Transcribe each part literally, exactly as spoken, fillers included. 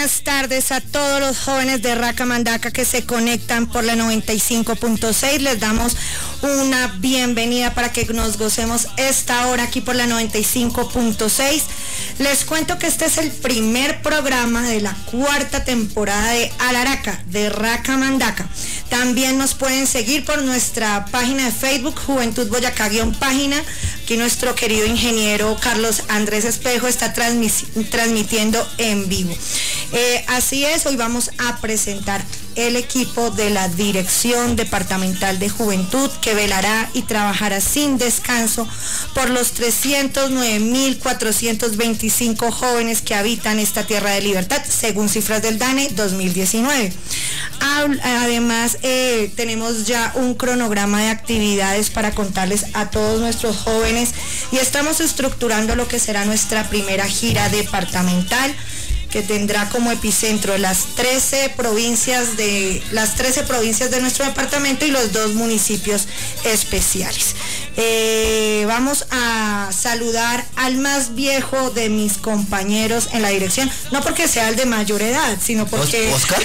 buenas tardes a todos los jóvenes de Racamandaca que se conectan por la noventa y cinco punto seis. Les damos una bienvenida para que nos gocemos esta hora aquí por la noventa y cinco punto seis. Les cuento que este es el primer programa de la cuarta temporada de Alaraca, de Racamandaca. También nos pueden seguir por nuestra página de Facebook, Juventud Boyacá guión página. Aquí nuestro querido ingeniero Carlos Andrés Espejo está transmis transmitiendo en vivo. Eh, así es, hoy vamos a presentar el equipo de la Dirección Departamental de Juventud que velará y trabajará sin descanso por los trescientos nueve mil cuatrocientos veinticinco jóvenes que habitan esta tierra de libertad, según cifras del DANE dos mil diecinueve. Además, eh, tenemos ya un cronograma de actividades para contarles a todos nuestros jóvenes y estamos estructurando lo que será nuestra primera gira departamental, que tendrá como epicentro las trece provincias de las trece provincias de nuestro departamento y los dos municipios especiales. Eh, vamos a saludar al más viejo de mis compañeros en la dirección, no porque sea el de mayor edad, sino porque ¿Oscar?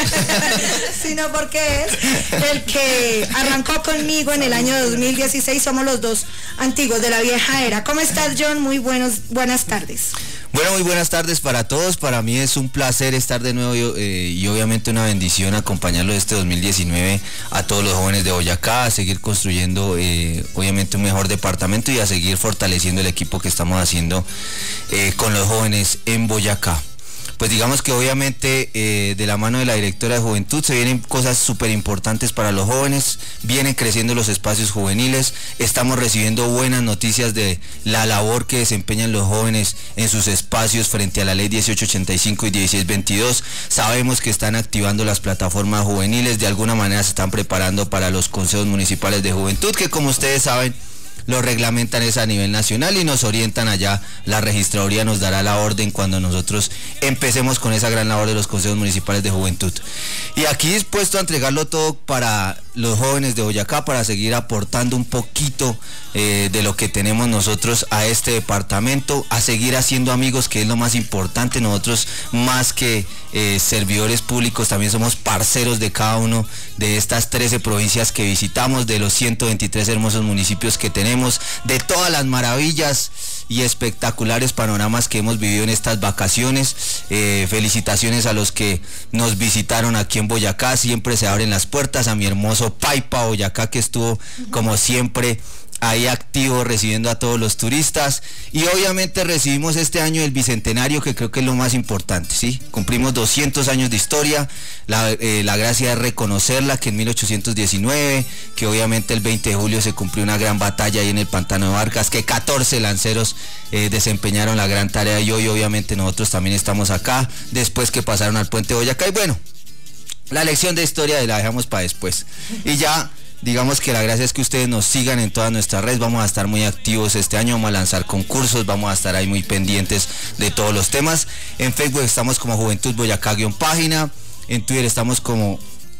sino porque es el que arrancó conmigo en el año dos mil dieciséis. Somos los dos antiguos de la vieja era. ¿Cómo estás, John? Muy buenos, buenas tardes. Bueno, muy buenas tardes para todos. Para mí es un placer estar de nuevo eh, y obviamente una bendición acompañarlo este dos mil diecinueve a todos los jóvenes de Boyacá, a seguir construyendo eh, obviamente un mejor departamento y a seguir fortaleciendo el equipo que estamos haciendo eh, con los jóvenes en Boyacá. Pues digamos que obviamente eh, de la mano de la directora de Juventud se vienen cosas súper importantes para los jóvenes, vienen creciendo los espacios juveniles, estamos recibiendo buenas noticias de la labor que desempeñan los jóvenes en sus espacios frente a la ley dieciocho ochenta y cinco y dieciséis veintidós, sabemos que están activando las plataformas juveniles, de alguna manera se están preparando para los consejos municipales de juventud, que como ustedes saben, lo reglamentan es a nivel nacional y nos orientan allá. La registraduría nos dará la orden cuando nosotros empecemos con esa gran labor de los consejos municipales de juventud. Y aquí dispuesto a entregarlo todo para los jóvenes de Boyacá, para seguir aportando un poquito eh, de lo que tenemos nosotros a este departamento, a seguir haciendo amigos, que es lo más importante. Nosotros, más que eh, servidores públicos, también somos parceros de cada uno de estas trece provincias que visitamos, de los ciento veintitrés hermosos municipios que tenemos, de todas las maravillas y espectaculares panoramas que hemos vivido en estas vacaciones. Eh, felicitaciones a los que nos visitaron aquí en Boyacá, siempre se abren las puertas, a mi hermoso Paipa Boyacá, que estuvo como siempre ahí activo recibiendo a todos los turistas, y obviamente recibimos este año el bicentenario, que creo que es lo más importante, ¿sí? Cumplimos doscientos años de historia, la, eh, la gracia es reconocerla, que en mil ochocientos diecinueve, que obviamente el veinte de julio se cumplió una gran batalla ahí en el Pantano de Vargas, que catorce lanceros eh, desempeñaron la gran tarea, y hoy obviamente nosotros también estamos acá, después que pasaron al puente de Boyacá, y bueno, la lección de historia la dejamos para después, y ya digamos que la gracia es que ustedes nos sigan en todas nuestras redes. Vamos a estar muy activos este año, vamos a lanzar concursos, vamos a estar ahí muy pendientes de todos los temas. En Facebook estamos como Juventud Boyacá guión página, en Twitter estamos como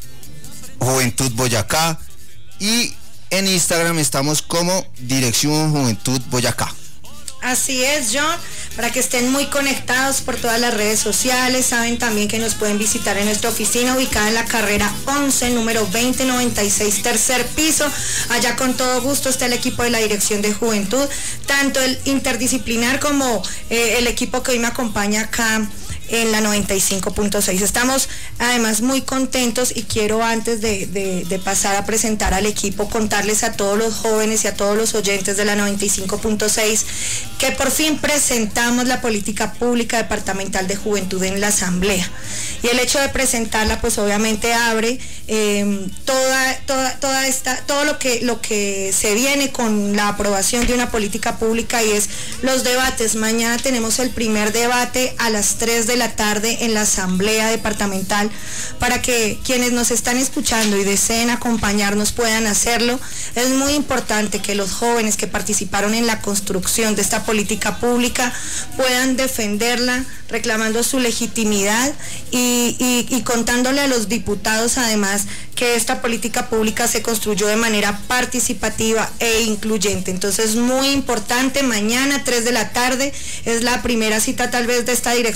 Juventud Boyacá y en Instagram estamos como Dirección Juventud Boyacá. Así es, John, para que estén muy conectados por todas las redes sociales. Saben también que nos pueden visitar en nuestra oficina ubicada en la carrera once, número veinte noventa y seis, tercer piso. Allá con todo gusto está el equipo de la Dirección de Juventud, tanto el interdisciplinar como eh, el equipo que hoy me acompaña acá en la noventa y cinco punto seis. Estamos además muy contentos y quiero, antes de, de, de pasar a presentar al equipo, contarles a todos los jóvenes y a todos los oyentes de la noventa y cinco punto seis que por fin presentamos la política pública departamental de juventud en la asamblea, y el hecho de presentarla pues obviamente abre eh, toda, toda, toda esta, todo lo que, lo que se viene con la aprobación de una política pública, y es los debates. Mañana tenemos el primer debate a las tres de la tarde en la asamblea departamental, para que quienes nos están escuchando y deseen acompañarnos puedan hacerlo. Es muy importante que los jóvenes que participaron en la construcción de esta política pública puedan defenderla, reclamando su legitimidad y, y, y contándole a los diputados además que esta política pública se construyó de manera participativa e incluyente. Entonces, muy importante, mañana tres de la tarde es la primera cita tal vez de esta Dirección de Juventud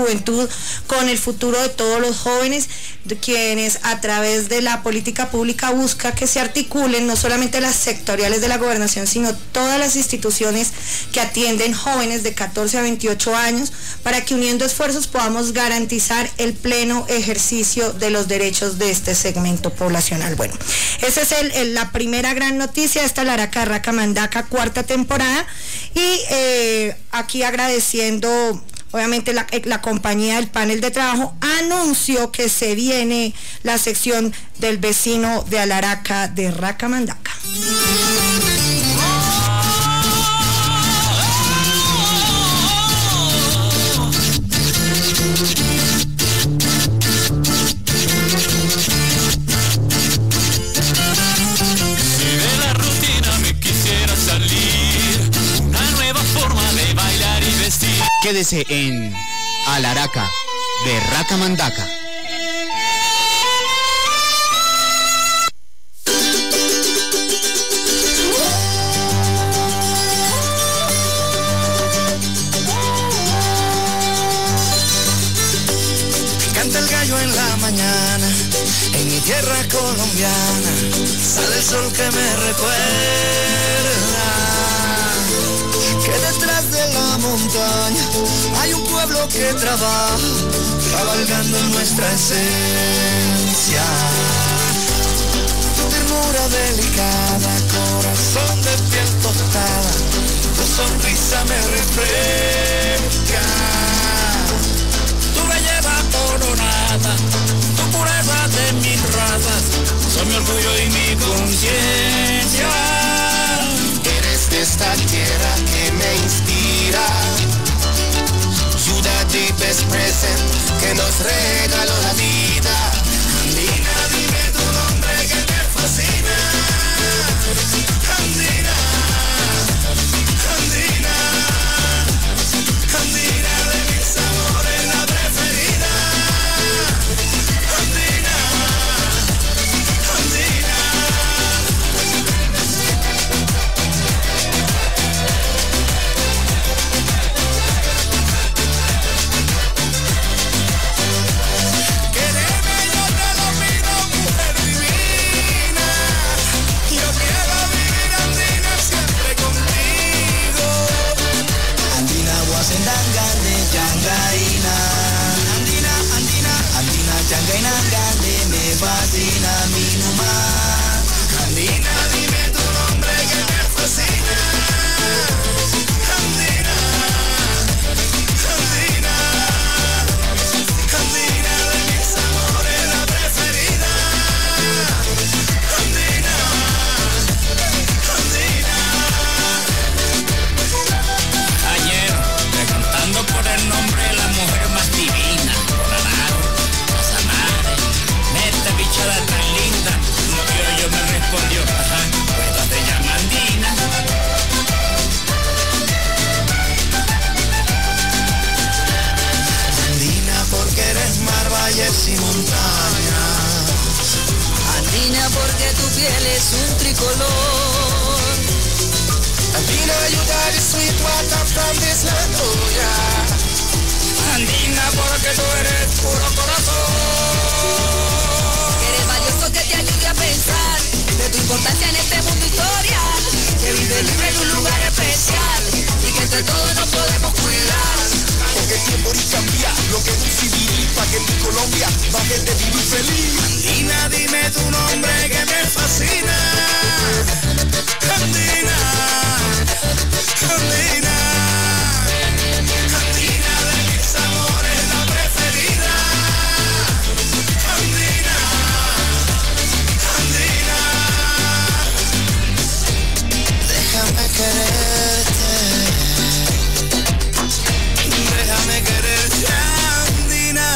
juventud con el futuro de todos los jóvenes, de quienes a través de la política pública busca que se articulen no solamente las sectoriales de la gobernación, sino todas las instituciones que atienden jóvenes de catorce a veintiocho años, para que uniendo esfuerzos podamos garantizar el pleno ejercicio de los derechos de este segmento poblacional. Bueno, esa es el, el, la primera gran noticia, esta la Araca de Racamandaca, cuarta temporada, y eh, aquí agradeciendo obviamente la, la compañía del panel de trabajo, anunció que se viene la sección del vecino de Alaraca de Racamandaca. Quédese en Alaraca de Racamandaca. Canta el gallo en la mañana, en mi tierra colombiana, sale el sol que me recuerda que detrás de la montaña hay un pueblo que trabaja, cabalgando en nuestra esencia. Tu ternura delicada, corazón de piel tostada, tu sonrisa me refresca. Tu belleza coronada, tu pureza de mis razas, son mi orgullo y mi conciencia. Eres de esta tierra que me inspira, you the deepest present que nos regaló la vida. Andina, dime tu nombre que te fascina. Andina, Andina, Andina de mis amores la preferida. Andina, Andina. Andina, Andina, Andina, Changaina, Gande, me fascina mi nomás. Andina, dime tu nombre que me fascina. Andina, Andina, Andina de mis amores la preferida. Andina, Andina. Ayer, preguntando por el nombre de la mujer más divina, Coronado, Casanare, esta bichada tan linda, no quiero yo me respondió, ajá, pues te llama Andina. Andina porque eres mar, valles y montañas. Andina porque tu piel es un tricolor. Andina, you got the sweet water from this land, oh yeah. Andina porque tú eres puro corazón. Eres valioso que te ayude a pensar de tu importancia en este mundo historia, que vive libre en un lugar especial y que entre todos nos podemos cuidar. Porque el tiempo y cambia lo que decidirí para que mi Colombia baje de vivir feliz. Andina, dime tu nombre que me fascina. Andina, Andina, Andina de mis amores la preferida. Andina, Andina, déjame quererte, déjame quererte, Andina.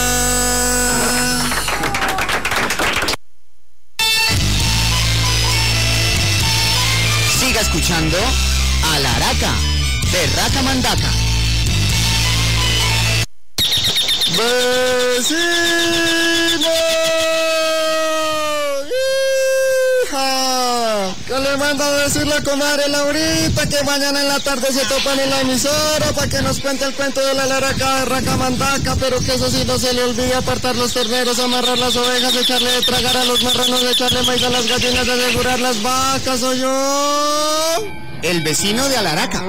Siga escuchando Alaraca de Racamandaca. ¡Vecino! ¡Hija! Yo le mando a decir la comadre Laurita que mañana en la tarde se topan en la emisora para que nos cuente el cuento de la Laraca de Racamandaca, pero que eso sí no se le olvide: apartar los terneros, amarrar las ovejas, echarle de tragar a los marranos, echarle maíz a las gallinas, asegurar las vacas. Soy yo, el vecino de Alaraca.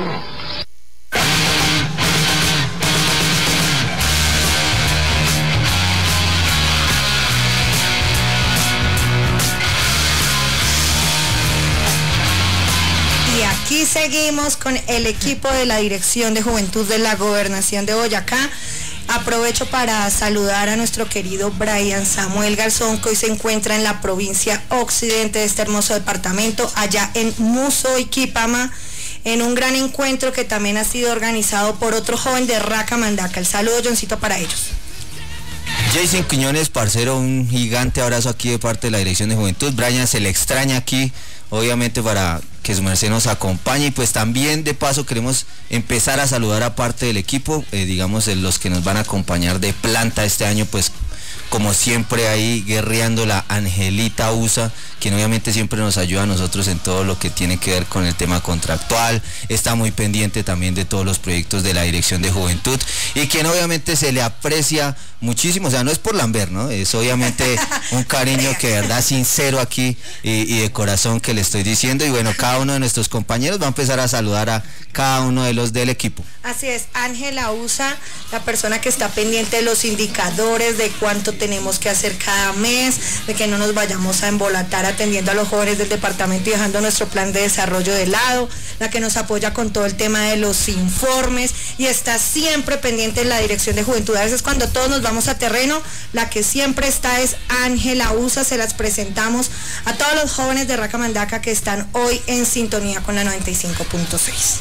Y aquí seguimos con el equipo de la Dirección de Juventud de la Gobernación de Boyacá. Aprovecho para saludar a nuestro querido Brian Samuel Garzón, que hoy se encuentra en la provincia occidente de este hermoso departamento, allá en Muso y Quipama, en un gran encuentro que también ha sido organizado por otro joven de Racamandaca. El saludo, Johncito, para ellos. Jason Quiñones, parcero, un gigante abrazo aquí de parte de la Dirección de Juventud. Brian se le extraña aquí, obviamente, para que su merced nos acompañe, y pues también de paso queremos empezar a saludar a parte del equipo, eh, digamos, eh, los que nos van a acompañar de planta este año, pues como siempre ahí guerreando la Angelita Usa, quien obviamente siempre nos ayuda a nosotros en todo lo que tiene que ver con el tema contractual, está muy pendiente también de todos los proyectos de la Dirección de Juventud, y quien obviamente se le aprecia muchísimo, o sea, no es por lamber, ¿no? Es obviamente un cariño que de verdad sincero aquí y, y de corazón que le estoy diciendo, y bueno, cada uno de nuestros compañeros va a empezar a saludar a cada uno de los del equipo. Así es, Ángela Usa, la persona que está pendiente de los indicadores, de cuánto tenemos que hacer cada mes, de que no nos vayamos a embolatar atendiendo a los jóvenes del departamento y dejando nuestro plan de desarrollo de lado, la que nos apoya con todo el tema de los informes y está siempre pendiente de la Dirección de Juventud. A veces cuando todos nos vamos a terreno, la que siempre está es Ángela Usa. Se las presentamos a todos los jóvenes de Racamandaca que están hoy en sintonía con la noventa y cinco punto seis.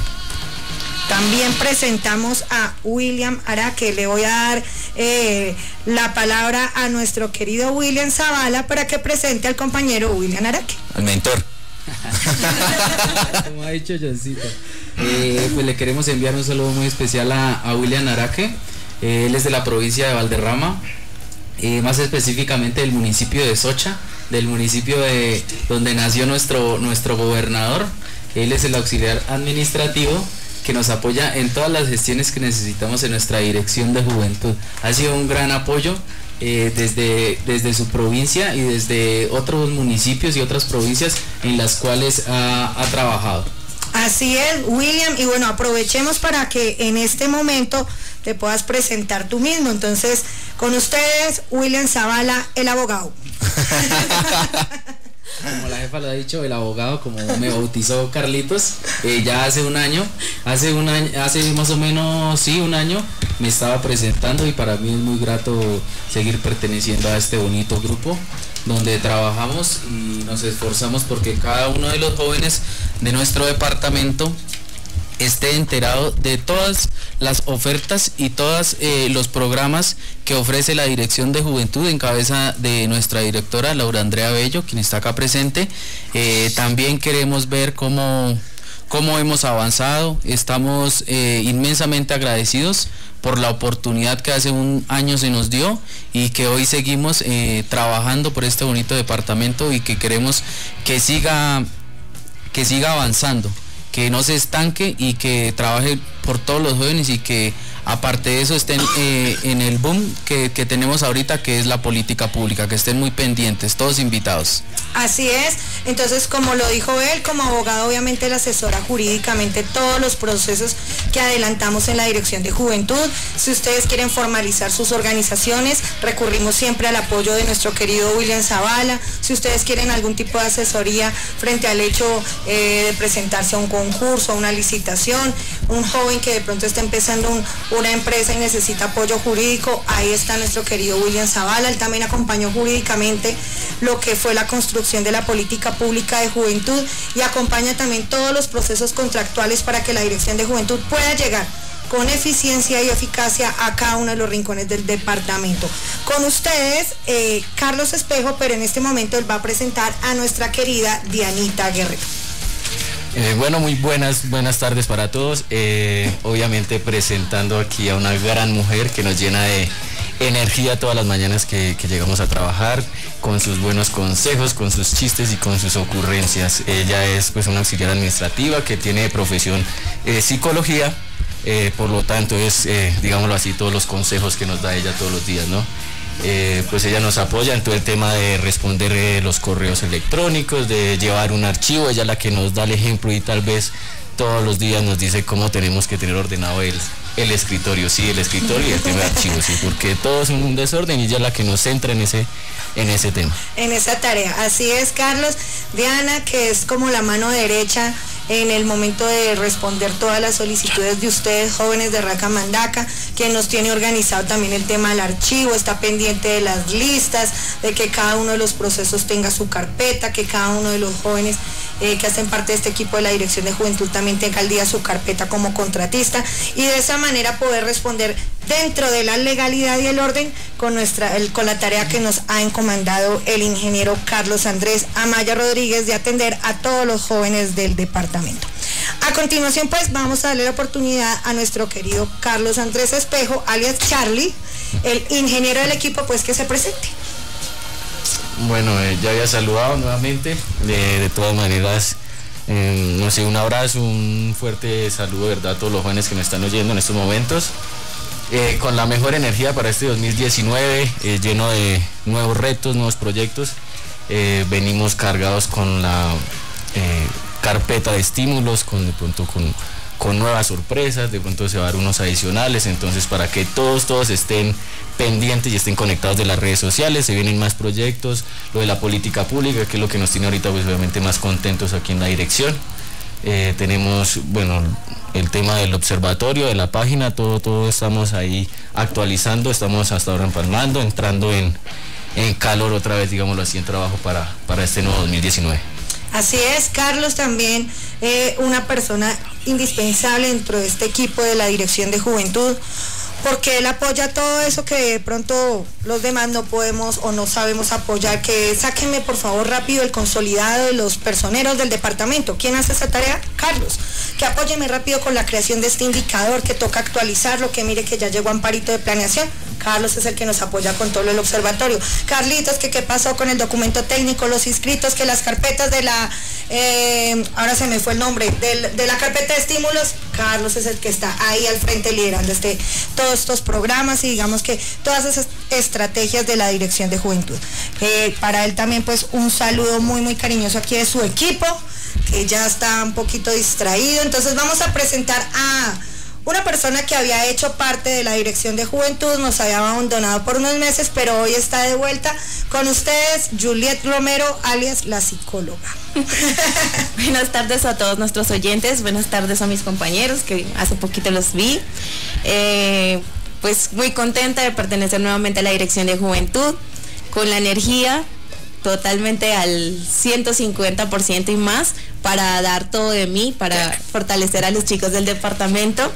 También presentamos a William Araque. Le voy a dar eh, la palabra a nuestro querido William Zavala para que presente al compañero William Araque. Al mentor. Como ha dicho Johncito, eh, pues le queremos enviar un saludo muy especial a, a William Araque. Eh, él es de la provincia de Valderrama, eh, más específicamente del municipio de Socha, del municipio de donde nació nuestro, nuestro gobernador. Él es el auxiliar administrativo que nos apoya en todas las gestiones que necesitamos en nuestra Dirección de Juventud. Ha sido un gran apoyo eh, desde, desde su provincia y desde otros municipios y otras provincias en las cuales ha, ha trabajado. Así es, William, y bueno, aprovechemos para que en este momento te puedas presentar tú mismo. Entonces, con ustedes, William Zavala, el abogado. Como la jefa lo ha dicho, el abogado, como me bautizó Carlitos, eh, ya hace un año, hace un año, hace más o menos, sí, un año, me estaba presentando, y para mí es muy grato seguir perteneciendo a este bonito grupo, donde trabajamos y nos esforzamos porque cada uno de los jóvenes de nuestro departamento esté enterado de todas las ofertas y todos eh, los programas que ofrece la Dirección de Juventud en cabeza de nuestra directora Laura Andrea Bello, quien está acá presente. Eh, también queremos ver cómo, cómo hemos avanzado. Estamos eh, inmensamente agradecidos por la oportunidad que hace un año se nos dio y que hoy seguimos eh, trabajando por este bonito departamento, y que queremos que siga, que siga avanzando, que no se estanque y que trabaje por todos los jóvenes, y que aparte de eso estén eh, en el boom que, que tenemos ahorita, que es la política pública, que estén muy pendientes, todos invitados. Así es, entonces como lo dijo él, como abogado obviamente le asesora jurídicamente todos los procesos que adelantamos en la Dirección de Juventud. Si ustedes quieren formalizar sus organizaciones, recurrimos siempre al apoyo de nuestro querido William Zavala. Si ustedes quieren algún tipo de asesoría frente al hecho eh, de presentarse a un concurso, a una licitación, un joven que de pronto está empezando un, una empresa y necesita apoyo jurídico, ahí está nuestro querido William Zavala. Él también acompañó jurídicamente lo que fue la construcción de la política pública de juventud y acompaña también todos los procesos contractuales para que la Dirección de Juventud pueda llegar con eficiencia y eficacia a cada uno de los rincones del departamento. Con ustedes, eh, Carlos Espejo, pero en este momento él va a presentar a nuestra querida Dianita Guerrero. Eh, bueno, muy buenas, buenas tardes para todos. Eh, obviamente presentando aquí a una gran mujer que nos llena de energía todas las mañanas que, que llegamos a trabajar, con sus buenos consejos, con sus chistes y con sus ocurrencias. Ella es pues una auxiliar administrativa que tiene de profesión eh, psicología, eh, por lo tanto es, eh, digámoslo así, todos los consejos que nos da ella todos los días, ¿no? Eh, pues ella nos apoya en todo el tema de responder eh, los correos electrónicos, de llevar un archivo, ella es la que nos da el ejemplo y tal vez todos los días nos dice cómo tenemos que tener ordenado el, el escritorio, sí, el escritorio y el tema de archivos, sí, porque todo es un desorden y ella es la que nos centra en ese, en ese tema. En esa tarea, así es, Carlos. Diana, que es como la mano derecha en el momento de responder todas las solicitudes de ustedes, jóvenes de Racamandaca, quien nos tiene organizado también el tema del archivo, está pendiente de las listas, de que cada uno de los procesos tenga su carpeta, que cada uno de los jóvenes eh, que hacen parte de este equipo de la Dirección de Juventud también tenga al día su carpeta como contratista, y de esa manera poder responder dentro de la legalidad y el orden con nuestra el, con la tarea que nos ha encomendado el ingeniero Carlos Andrés Amaya Rodríguez de atender a todos los jóvenes del departamento. A continuación, pues vamos a darle la oportunidad a nuestro querido Carlos Andrés Espejo, alias Charlie, el ingeniero del equipo, pues que se presente. Bueno, eh, ya había saludado nuevamente, de, de todas maneras, eh, no sé, un abrazo, un fuerte saludo, ¿verdad?, a todos los jóvenes que me están oyendo en estos momentos. Eh, con la mejor energía para este dos mil diecinueve, eh, lleno de nuevos retos, nuevos proyectos. Eh, venimos cargados con la eh, carpeta de estímulos, con de pronto con, con nuevas sorpresas, de pronto se va a dar unos adicionales, entonces para que todos, todos estén pendientes y estén conectados de las redes sociales, se vienen más proyectos, lo de la política pública, que es lo que nos tiene ahorita pues obviamente más contentos aquí en la dirección. Eh, tenemos, bueno, el tema del observatorio, de la página, todo, todo estamos ahí actualizando, estamos hasta ahora empalmando, entrando en, en calor otra vez, digámoslo así, en trabajo para, para este nuevo dos mil diecinueve. Así es, Carlos también eh, una persona indispensable dentro de este equipo de la Dirección de Juventud, porque él apoya todo eso que de pronto los demás no podemos o no sabemos apoyar, que sáquenme por favor rápido el consolidado de los personeros del departamento. ¿Quién hace esa tarea? Carlos. Que apóyeme rápido con la creación de este indicador, que toca actualizarlo, que mire que ya llegó Amparito de planeación. Carlos es el que nos apoya con todo el observatorio. Carlitos, que qué pasó con el documento técnico, los inscritos, que las carpetas de la, eh, ahora se me fue el nombre, de, de la carpeta de estímulos, Carlos es el que está ahí al frente liderando este, todos estos programas y digamos que todas esas estrategias de la Dirección de Juventud. Eh, para él también pues un saludo muy muy cariñoso aquí de su equipo, que ya está un poquito distraído. Entonces vamos a presentar a una persona que había hecho parte de la Dirección de Juventud, nos había abandonado por unos meses, pero hoy está de vuelta con ustedes, Juliet Romero, alias la psicóloga. Buenas tardes a todos nuestros oyentes, buenas tardes a mis compañeros que hace poquito los vi. Eh, pues muy contenta de pertenecer nuevamente a la Dirección de Juventud, con la energía totalmente al ciento cincuenta por ciento y más para dar todo de mí, para fortalecer a los chicos del departamento.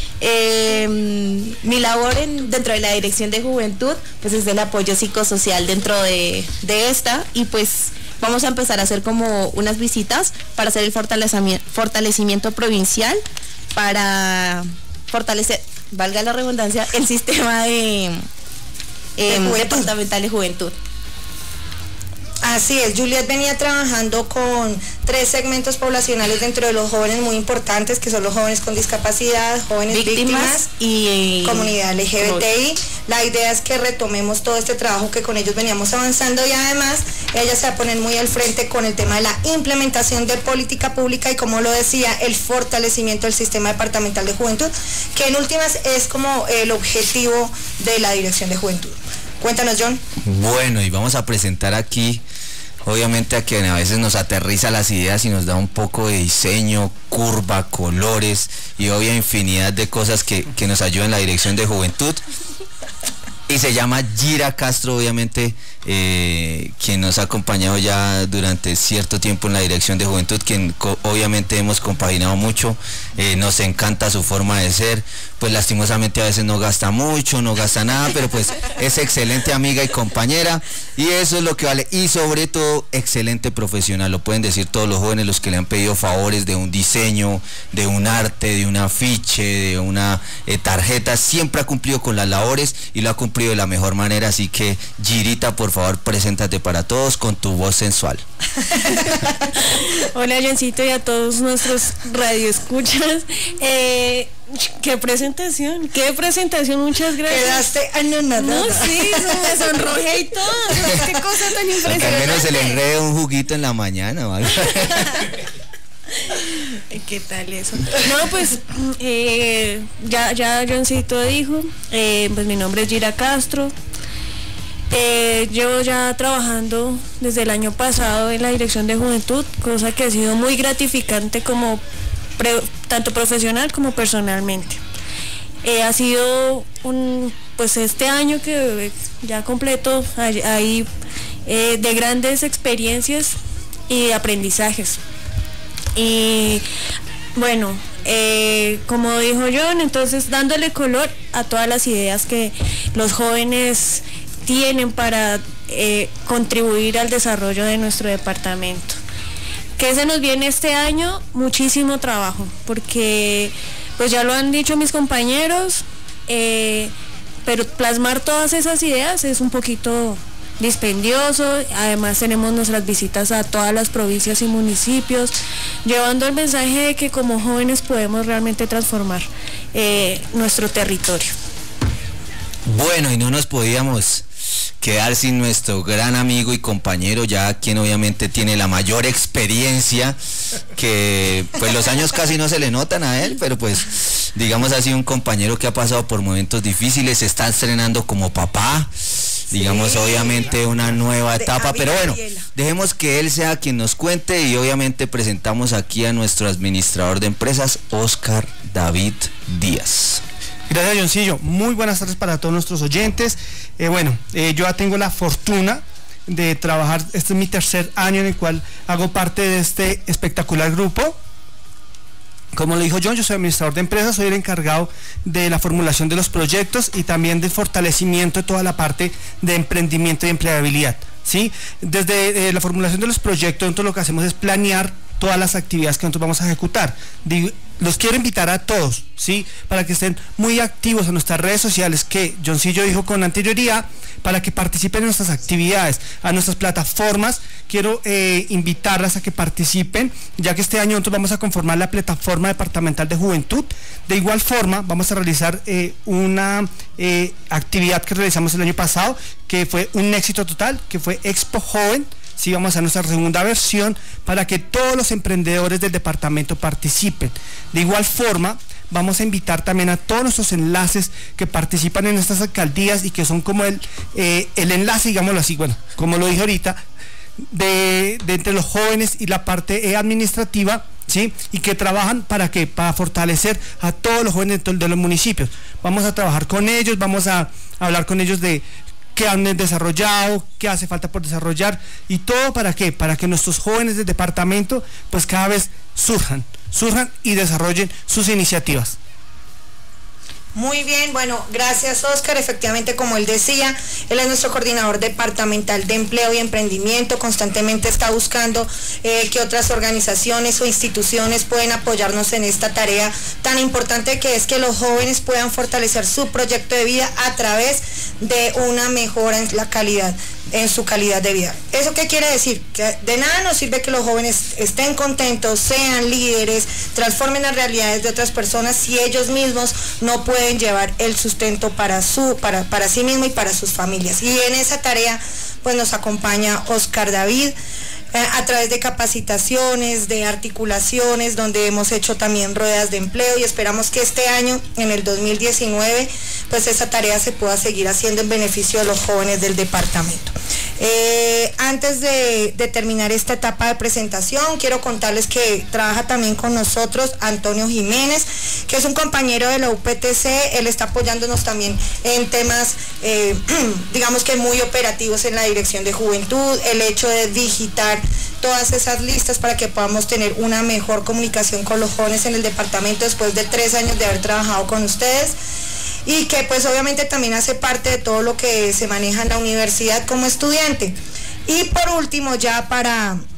Eh, mi labor en, dentro de la Dirección de Juventud pues es el apoyo psicosocial dentro de, de esta, y pues vamos a empezar a hacer como unas visitas para hacer el fortalecimiento, fortalecimiento provincial, para fortalecer, valga la redundancia, el sistema de, eh, de departamental de juventud. Así es, Juliet venía trabajando con tres segmentos poblacionales dentro de los jóvenes muy importantes, que son los jóvenes con discapacidad, jóvenes víctimas, víctimas y comunidad L G B T I. La idea es que retomemos todo este trabajo que con ellos veníamos avanzando, y además ella se va a poner muy al frente con el tema de la implementación de política pública y, como lo decía, el fortalecimiento del sistema departamental de juventud, que en últimas es como el objetivo de la Dirección de Juventud. Cuéntanos, John. Bueno, y vamos a presentar aquí, obviamente a quien a veces nos aterriza las ideas y nos da un poco de diseño, curva, colores y obvia infinidad de cosas que, que nos ayudan en la Dirección de Juventud. Y se llama Gira Castro, obviamente, eh, quien nos ha acompañado ya durante cierto tiempo en la Dirección de Juventud, quien obviamente hemos compaginado mucho, eh, nos encanta su forma de ser, pues lastimosamente a veces no gasta mucho, no gasta nada, pero pues es excelente amiga y compañera, y eso es lo que vale, y sobre todo excelente profesional, lo pueden decir todos los jóvenes, los que le han pedido favores de un diseño, de un arte, de un afiche, de una eh, tarjeta, siempre ha cumplido con las labores y lo ha cumplido propio de la mejor manera, así que Girita, por favor, preséntate para todos con tu voz sensual. Hola, Johncito, y a todos nuestros radioescuchas. Eh, qué presentación, qué presentación, muchas gracias. Quedaste anonadada. No, sí, me sonrojé y todo. Qué cosa tan impresionante. Al menos se le enreda un juguito en la mañana, ¿vale? ¿Qué tal eso? No, pues eh, ya, ya Johncito dijo, eh, pues mi nombre es Gira Castro. Eh, llevo ya trabajando desde el año pasado en la Dirección de Juventud, cosa que ha sido muy gratificante como pre, tanto profesional como personalmente. Eh, ha sido un, pues este año que ya completo ahí eh, de grandes experiencias y aprendizajes. Y bueno, eh, como dijo John, entonces dándole color a todas las ideas que los jóvenes tienen para eh, contribuir al desarrollo de nuestro departamento. ¿Qué se nos viene este año? Muchísimo trabajo, porque pues ya lo han dicho mis compañeros, eh, pero plasmar todas esas ideas es un poquito dispendioso. Además tenemos nuestras visitas a todas las provincias y municipios, llevando el mensaje de que como jóvenes podemos realmente transformar eh, nuestro territorio. Bueno, y no nos podíamos quedar sin nuestro gran amigo y compañero, ya quien obviamente tiene la mayor experiencia, que pues los años casi no se le notan a él, pero pues digamos así, un compañero que ha pasado por momentos difíciles, se está estrenando como papá, digamos, sí, obviamente una nueva etapa, pero bueno, dejemos que él sea quien nos cuente, y obviamente presentamos aquí a nuestro administrador de empresas, Oscar David Díaz. Gracias, Johncillo. Muy buenas tardes para todos nuestros oyentes. Eh, bueno, eh, yo ya tengo la fortuna de trabajar, este es mi tercer año en el cual hago parte de este espectacular grupo. Como lo dijo John, yo soy administrador de empresas, soy el encargado de la formulación de los proyectos y también del fortalecimiento de toda la parte de emprendimiento y empleabilidad, ¿sí? Desde eh, la formulación de los proyectos, nosotros lo que hacemos es planear todas las actividades que nosotros vamos a ejecutar. Digo, los quiero invitar a todos, ¿sí? Para que estén muy activos en nuestras redes sociales, que Johncillo dijo con anterioridad, para que participen en nuestras actividades, a nuestras plataformas. Quiero eh, invitarlas a que participen, ya que este año nosotros vamos a conformar la plataforma departamental de juventud. De igual forma, vamos a realizar eh, una eh, actividad que realizamos el año pasado, que fue un éxito total, que fue Expo Joven. Sí, vamos a hacer nuestra segunda versión para que todos los emprendedores del departamento participen. De igual forma, vamos a invitar también a todos nuestros enlaces que participan en estas alcaldías y que son como el, eh, el enlace, digámoslo así, bueno, como lo dije ahorita, de, de entre los jóvenes y la parte eh, administrativa, ¿sí? Y que trabajan para qué, para fortalecer a todos los jóvenes de, de los municipios. Vamos a trabajar con ellos, vamos a hablar con ellos de qué han desarrollado, qué hace falta por desarrollar, y todo para qué, para que nuestros jóvenes del departamento pues cada vez surjan, surjan y desarrollen sus iniciativas. Muy bien, bueno, gracias Oscar. Efectivamente, como él decía, él es nuestro coordinador departamental de empleo y emprendimiento. Constantemente está buscando eh, que otras organizaciones o instituciones pueden apoyarnos en esta tarea tan importante que es que los jóvenes puedan fortalecer su proyecto de vida a través de una mejora en la calidad, en su calidad de vida. ¿Eso qué quiere decir? Que de nada nos sirve que los jóvenes estén contentos, sean líderes, transformen las realidades de otras personas si ellos mismos no pueden llevar el sustento para su para, para sí mismo y para sus familias. Y en esa tarea pues nos acompaña Oscar David eh, a través de capacitaciones, de articulaciones, donde hemos hecho también ruedas de empleo, y esperamos que este año, en el dos mil diecinueve, pues esa tarea se pueda seguir haciendo en beneficio de los jóvenes del departamento. Eh, antes de, de terminar esta etapa de presentación, quiero contarles que trabaja también con nosotros Antonio Jiménez, que es un compañero de la U P T C. Él está apoyándonos también en temas, eh, digamos que muy operativos en la Dirección de Juventud, el hecho de digitar todas esas listas para que podamos tener una mejor comunicación con los jóvenes en el departamento después de tres años de haber trabajado con ustedes. Y que pues obviamente también hace parte de todo lo que se maneja en la universidad como estudiante. Y por último, ya para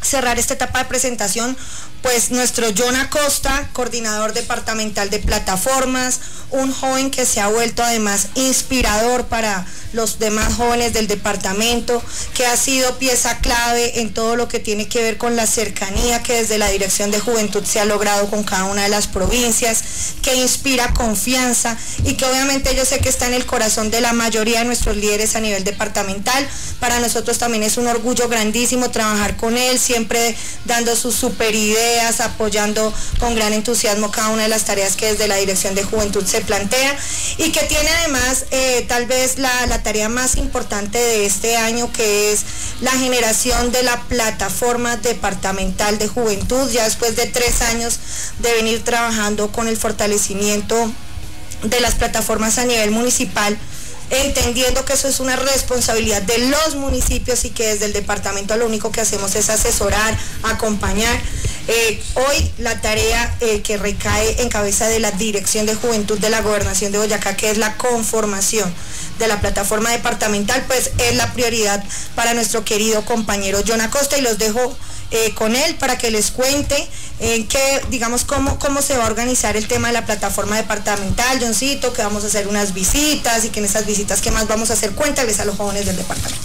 cerrar esta etapa de presentación, pues nuestro John Acosta, coordinador departamental de plataformas, un joven que se ha vuelto además inspirador para los demás jóvenes del departamento, que ha sido pieza clave en todo lo que tiene que ver con la cercanía que desde la Dirección de Juventud se ha logrado con cada una de las provincias, que inspira confianza y que obviamente yo sé que está en el corazón de la mayoría de nuestros líderes a nivel departamental. Para nosotros también es un orgullo grandísimo trabajar con él, siempre dando sus super ideas, apoyando con gran entusiasmo cada una de las tareas que desde la Dirección de Juventud se plantea, y que tiene además eh, tal vez la, la tarea más importante de este año, que es la generación de la plataforma departamental de juventud, ya después de tres años de venir trabajando con el fortalecimiento de las plataformas a nivel municipal, entendiendo que eso es una responsabilidad de los municipios y que desde el departamento lo único que hacemos es asesorar, acompañar. Eh, hoy la tarea eh, que recae en cabeza de la Dirección de Juventud de la Gobernación de Boyacá, que es la conformación de la plataforma departamental, pues es la prioridad para nuestro querido compañero John Acosta, y los dejo eh, con él para que les cuente en qué, digamos, cómo, cómo se va a organizar el tema de la plataforma departamental. Johncito, que vamos a hacer unas visitas y que en esas visitas, ¿qué más vamos a hacer? Cuéntales a los jóvenes del departamento.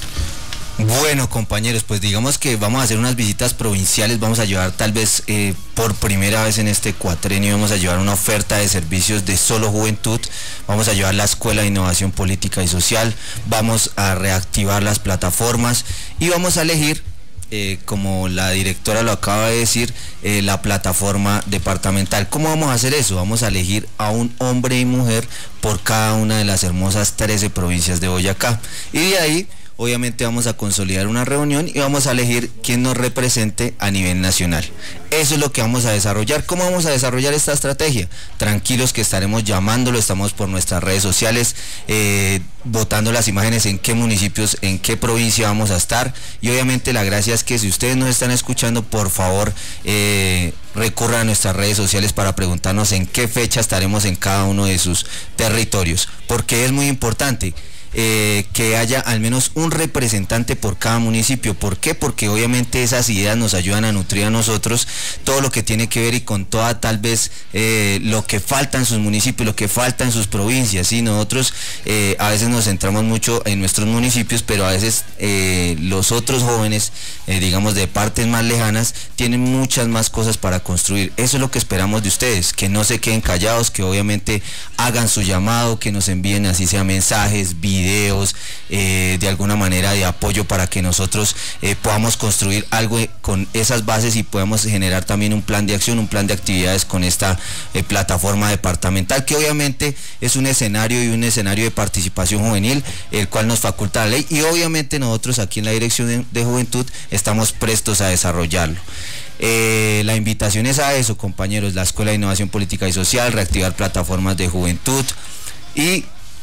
Bueno, compañeros, pues digamos que vamos a hacer unas visitas provinciales, vamos a llevar tal vez eh, por primera vez en este cuatrenio, vamos a llevar una oferta de servicios de solo juventud, vamos a llevar la Escuela de Innovación Política y Social, vamos a reactivar las plataformas y vamos a elegir, eh, como la directora lo acaba de decir, eh, la plataforma departamental. ¿Cómo vamos a hacer eso? Vamos a elegir a un hombre y mujer por cada una de las hermosas trece provincias de Boyacá, y de ahí obviamente vamos a consolidar una reunión y vamos a elegir quién nos represente a nivel nacional. Eso es lo que vamos a desarrollar. ¿Cómo vamos a desarrollar esta estrategia? Tranquilos que estaremos llamándolo, estamos por nuestras redes sociales, eh, botando las imágenes en qué municipios, en qué provincia vamos a estar, y obviamente la gracia es que si ustedes nos están escuchando, por favor, eh, recurran a nuestras redes sociales para preguntarnos en qué fecha estaremos en cada uno de sus territorios, porque es muy importante Eh, que haya al menos un representante por cada municipio. ¿Por qué? Porque obviamente esas ideas nos ayudan a nutrir a nosotros todo lo que tiene que ver y con toda tal vez eh, lo que falta en sus municipios, lo que falta en sus provincias, ¿sí? Nosotros eh, a veces nos centramos mucho en nuestros municipios, pero a veces eh, los otros jóvenes, eh, digamos de partes más lejanas, tienen muchas más cosas para construir. Eso es lo que esperamos de ustedes, que no se queden callados, que obviamente hagan su llamado, que nos envíen así sea mensajes, videos, videos, eh, de alguna manera de apoyo para que nosotros eh, podamos construir algo con esas bases y podamos generar también un plan de acción, un plan de actividades con esta eh, plataforma departamental, que obviamente es un escenario y un escenario de participación juvenil, el cual nos faculta la ley, y obviamente nosotros aquí en la Dirección de, de Juventud estamos prestos a desarrollarlo. Eh, la invitación es a eso, compañeros, la Escuela de Innovación Política y Social, reactivar plataformas de juventud y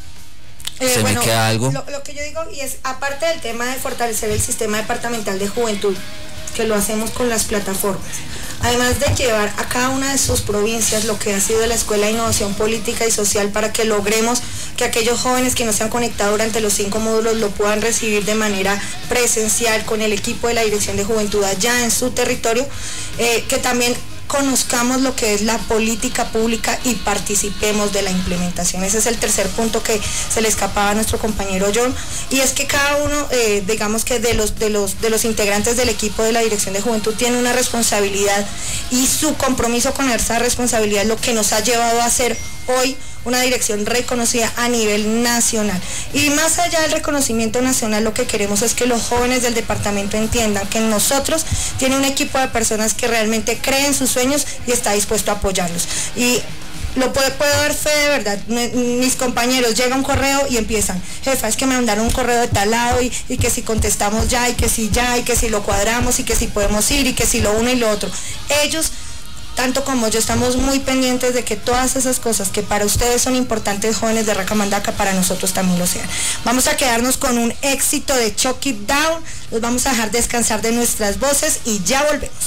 Eh, ¿Se bueno, me queda algo? Lo, lo que yo digo, y es aparte del tema de fortalecer el sistema departamental de juventud, que lo hacemos con las plataformas, además de llevar a cada una de sus provincias lo que ha sido la Escuela de Innovación Política y Social, para que logremos que aquellos jóvenes que no se han conectado durante los cinco módulos lo puedan recibir de manera presencial con el equipo de la Dirección de Juventud allá en su territorio, eh, que también conozcamos lo que es la política pública y participemos de la implementación. Ese es el tercer punto que se le escapaba a nuestro compañero John, y es que cada uno, eh, digamos que de los, de, los, de los integrantes del equipo de la Dirección de Juventud tiene una responsabilidad, y su compromiso con esa responsabilidad es lo que nos ha llevado a ser hoy una dirección reconocida a nivel nacional. Y más allá del reconocimiento nacional, lo que queremos es que los jóvenes del departamento entiendan que nosotros tiene un equipo de personas que realmente creen sus sueños y está dispuesto a apoyarlos. Y lo puedo, puedo dar fe de verdad. Mis compañeros, llega un correo y empiezan: jefa, es que me mandaron un correo de tal lado, y, y que si contestamos ya, y que si ya, y que si lo cuadramos, y que si podemos ir, y que si lo uno y lo otro. Ellos, tanto como yo, estamos muy pendientes de que todas esas cosas que para ustedes son importantes, jóvenes de Racamandaca, para nosotros también lo sean. Vamos a quedarnos con un éxito de Chuck It Down, los vamos a dejar descansar de nuestras voces y ya volvemos.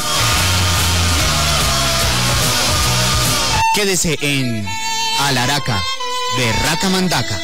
Quédese en Alaraca de Racamandaca.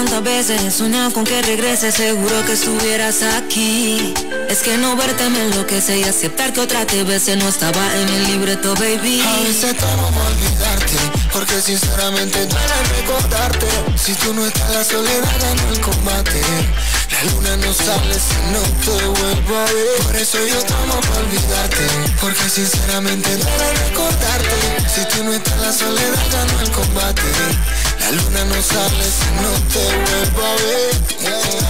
cuántas veces he soñado con que regreses, seguro que estuvieras aquí. Es que no verte me enloquece y aceptar que otra te bese no estaba en el libreto, baby. A veces tomo para olvidarte, porque sinceramente duele recordarte. Si tú no estás, la soledad ganó el combate. La luna no sale si no te vuelvo a ver. Por eso yo tomo para olvidarte, porque sinceramente duele recordarte. Si tú no estás, la soledad ganó el combate. La luna no sale si no te vuelvo a ver.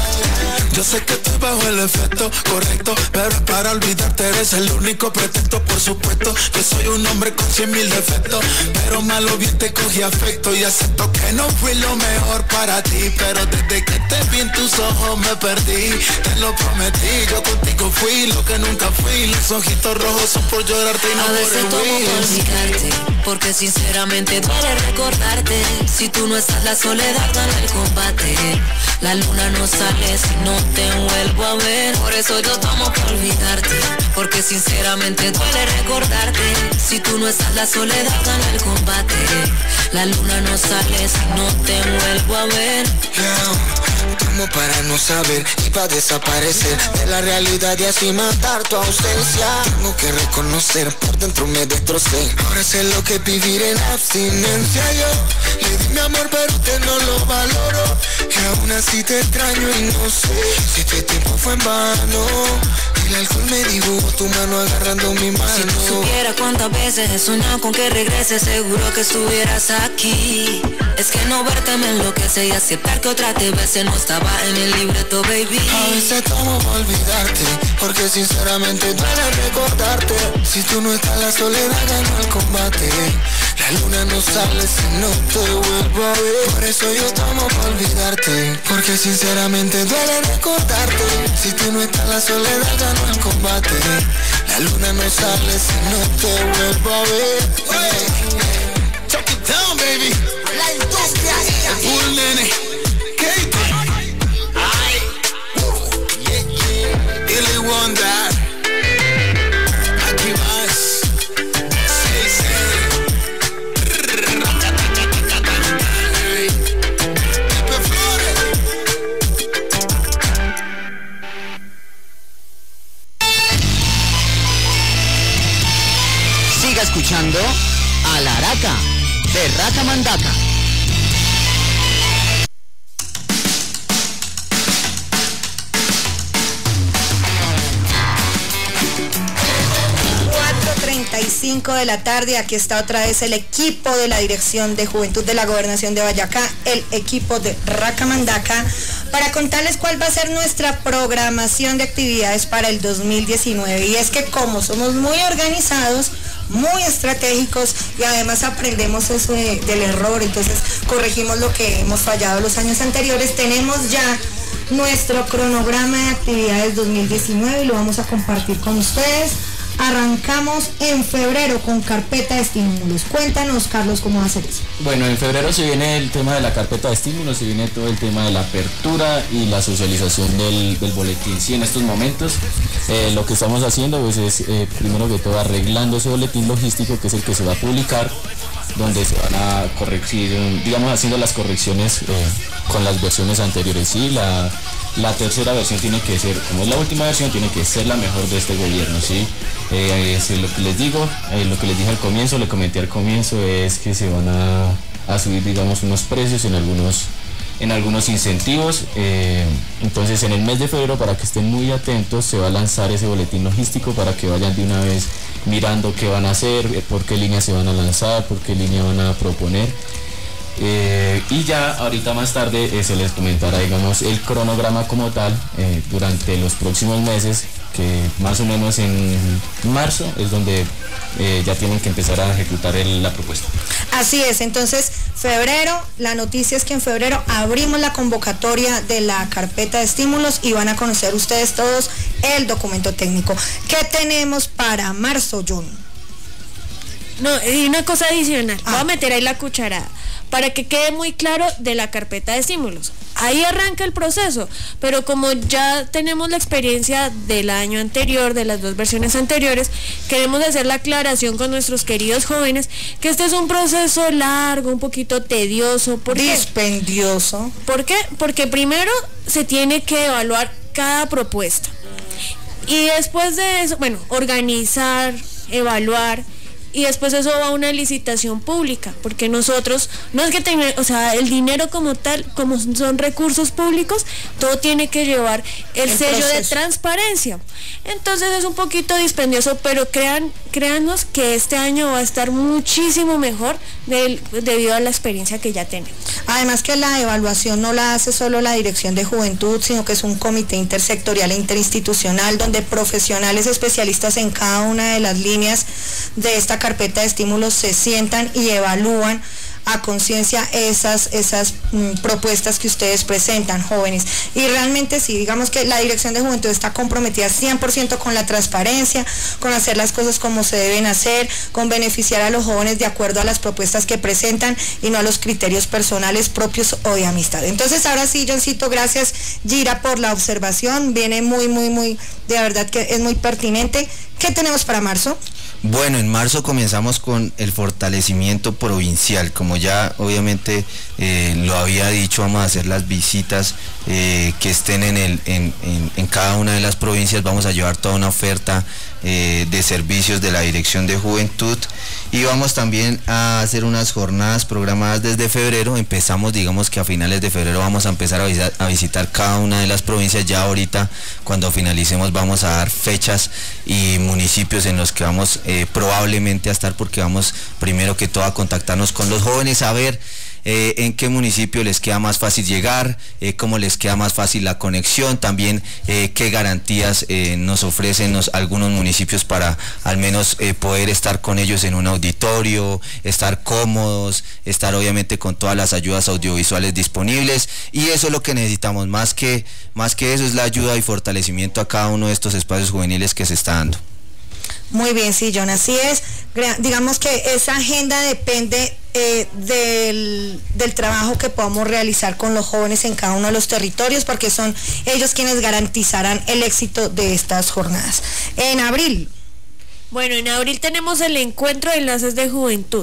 Yeah. Yo sé que estoy bajo el efecto correcto, pero para olvidarte eres el único pretexto. Por supuesto que soy un hombre con cien mil defectos, pero malo bien te cogí afecto. Y acepto que no fui lo mejor para ti, pero desde que te vi en tus ojos me perdí. Te lo prometí, yo contigo fui lo que nunca fui. Los ojitos rojos son por llorarte y no por a veces tomo por olvidarte, porque sinceramente duele recordarte. Si tú no estás, la soledad gana el combate. La luna no sale si no te vuelvo a ver. Por eso yo tomo por olvidarte, porque sinceramente duele recordarte. Si tú no estás, la soledad gana el combate. La luna no sale si no te vuelvo a ver. Yeah. Tomo para no saber y para desaparecer de la realidad y así matar tu ausencia. Tengo que reconocer, por dentro me destrocé. Ahora sé lo que es vivir en abstinencia. Yo le di mi amor pero usted no lo valoró, y aún así te extraño y no sé si este tiempo fue en vano. El alcohol me dibujó tu mano agarrando mi mano. Si tú supieras cuántas veces he soñado con que regreses, seguro que estuvieras aquí. Es que no verte me enloquece y aceptar que otra te bese no estaba en el libreto, baby. A veces tomo para olvidarte, porque sinceramente duele recordarte. Si tú no estás, la soledad ganó el combate. La luna no sale si no te vuelvo a ver. Por eso yo tomo para olvidarte, porque sinceramente duele recordarte. Si tú no estás, la soledad ganó el combate. La luna no sale si no te vuelvo a ver. Hey. Chuck it down, baby. La industria es full, nene. Kate. Ay. Yeah, yeah. Illy Wonder. Aquí vas. Sí, sí. Siga escuchando a la Araca de Raca Mandaca. cuatro treinta y cinco de la tarde, aquí está otra vez el equipo de la Dirección de Juventud de la Gobernación de Boyacá, el equipo de Raca Mandaca, para contarles cuál va a ser nuestra programación de actividades para el dos mil diecinueve. Y es que como somos muy organizados, muy estratégicos y además aprendemos eso de, del error, entonces corregimos lo que hemos fallado los años anteriores, tenemos ya nuestro cronograma de actividades dos mil diecinueve y lo vamos a compartir con ustedes. Arrancamos en febrero con carpeta de estímulos. Cuéntanos, Carlos, cómo va a ser eso. Bueno, en febrero se viene el tema de la carpeta de estímulos, se viene todo el tema de la apertura y la socialización del, del boletín. Sí, en estos momentos eh, lo que estamos haciendo pues, es, eh, primero que todo, arreglando ese boletín logístico, que es el que se va a publicar, donde se van a corregir, digamos, haciendo las correcciones eh, con las versiones anteriores. Sí, la, la tercera versión tiene que ser, como es la última versión, tiene que ser la mejor de este gobierno, ¿sí? Eh, es lo que les digo, eh, lo que les dije al comienzo, le comenté al comienzo, es que se van a, a subir, digamos, unos precios en algunos, en algunos incentivos. Eh, entonces, en el mes de febrero, para que estén muy atentos, se va a lanzar ese boletín logístico para que vayan de una vez mirando qué van a hacer, por qué línea se van a lanzar, por qué línea van a proponer. Eh, y ya ahorita más tarde eh, se les comentará, digamos, el cronograma como tal eh, durante los próximos meses, que más o menos en marzo es donde eh, ya tienen que empezar a ejecutar el, la propuesta. Así es, entonces febrero, la noticia es que en febrero abrimos la convocatoria de la carpeta de estímulos y van a conocer ustedes todos el documento técnico. ¿Qué tenemos para marzo, John? No, y una cosa adicional, ah. voy a meter ahí la cucharada, para que quede muy claro de la carpeta de estímulos. ahí arranca el proceso, pero como ya tenemos la experiencia del año anterior, de las dos versiones anteriores, queremos hacer la aclaración con nuestros queridos jóvenes que este es un proceso largo, un poquito tedioso. ¿Por qué? Dispendioso. ¿Por qué? Porque primero se tiene que evaluar cada propuesta y después de eso, bueno, organizar, evaluar, y después eso va a una licitación pública, porque nosotros, no es que tenga, o sea, el dinero como tal, como son recursos públicos, todo tiene que llevar el, el sello proceso de transparencia. Entonces es un poquito dispendioso, pero crean, créanos que este año va a estar muchísimo mejor del, debido a la experiencia que ya tenemos. Además que la evaluación no la hace solo la Dirección de Juventud, sino que es un comité intersectorial e interinstitucional donde profesionales especialistas en cada una de las líneas de esta carpeta de estímulos se sientan y evalúan a conciencia esas, esas mm, propuestas que ustedes presentan, jóvenes. Y realmente sí, digamos que la Dirección de Juventud está comprometida cien por ciento con la transparencia, con hacer las cosas como se deben hacer, con beneficiar a los jóvenes de acuerdo a las propuestas que presentan y no a los criterios personales propios o de amistad. Entonces ahora sí, Johncito, gracias Gira por la observación, viene muy, muy, muy, de verdad que es muy pertinente. ¿Qué tenemos para marzo? Bueno, en marzo comenzamos con el fortalecimiento provincial, como ya obviamente eh, lo había dicho, vamos a hacer las visitas eh, que estén en, el, en, en, en cada una de las provincias, vamos a llevar toda una oferta eh, de servicios de la Dirección de Juventud y vamos también a hacer unas jornadas programadas desde febrero. Empezamos, digamos que a finales de febrero vamos a empezar a visitar, a visitar cada una de las provincias. Ya ahorita cuando finalicemos vamos a dar fechas y municipios en los que vamos eh, probablemente a estar, porque vamos primero que todo a contactarnos con los jóvenes, a ver Eh, en qué municipio les queda más fácil llegar, eh, cómo les queda más fácil la conexión, también eh, qué garantías eh, nos ofrecen los, algunos municipios para al menos eh, poder estar con ellos en un auditorio, estar cómodos, estar obviamente con todas las ayudas audiovisuales disponibles, y eso es lo que necesitamos, más que, más que eso es la ayuda y fortalecimiento a cada uno de estos espacios juveniles que se está dando. Muy bien, sí, John, así es. Digamos que esa agenda depende eh, del, del trabajo que podamos realizar con los jóvenes en cada uno de los territorios, porque son ellos quienes garantizarán el éxito de estas jornadas. En abril. Bueno, en abril tenemos el encuentro de enlaces de juventud.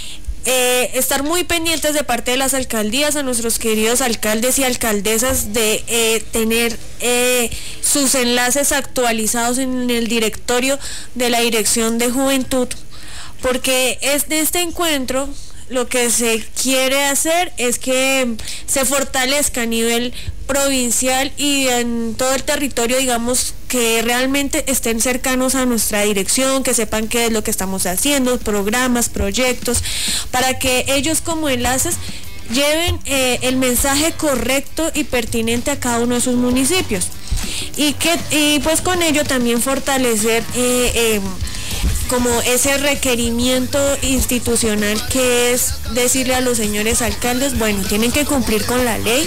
Eh, estar muy pendientes de parte de las alcaldías, a nuestros queridos alcaldes y alcaldesas, de eh, tener eh, sus enlaces actualizados en el directorio de la Dirección de Juventud, porque es de este encuentro lo que se quiere hacer es que se fortalezca a nivel provincial y en todo el territorio, digamos, que realmente estén cercanos a nuestra dirección, que sepan qué es lo que estamos haciendo, programas, proyectos, para que ellos como enlaces lleven eh, el mensaje correcto y pertinente a cada uno de sus municipios. Y, que, y pues con ello también fortalecer eh, eh, como ese requerimiento institucional, que es decirle a los señores alcaldes, bueno, tienen que cumplir con la ley